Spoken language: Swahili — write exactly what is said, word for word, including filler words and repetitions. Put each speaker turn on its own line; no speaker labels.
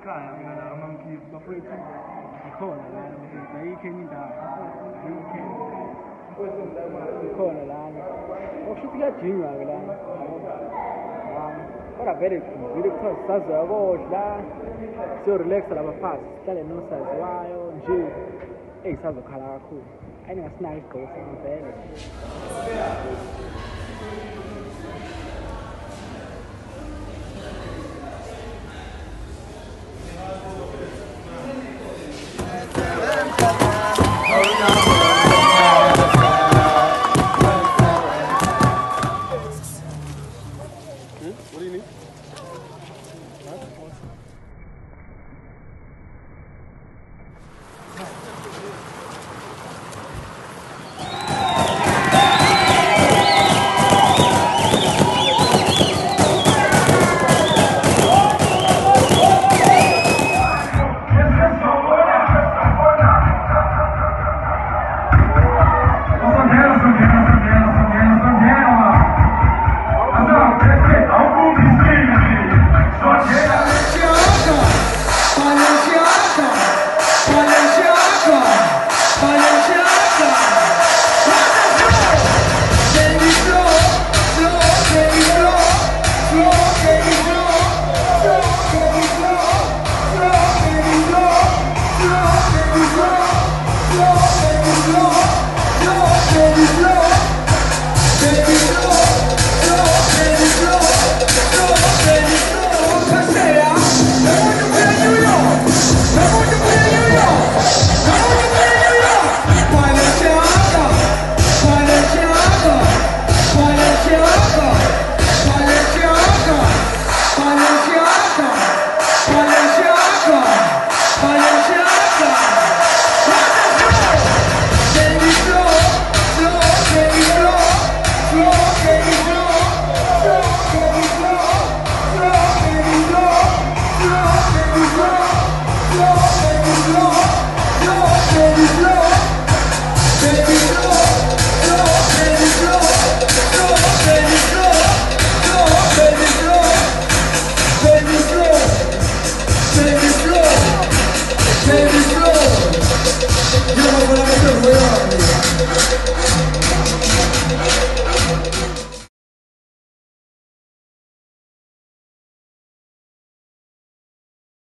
ekhaya mina la amamkhizi bafowethu ikhona la ayikho enye indawo ikhona lana okusho ukuthi kuyajingwa-ke lana kodwa vele kuvile kuthiwa sisazoyakodla siyorelaxa lapha phasi sihlale nosaziwayo nje eyi sazokhala kakhulu ayi ningasinaka isigqoko sami vele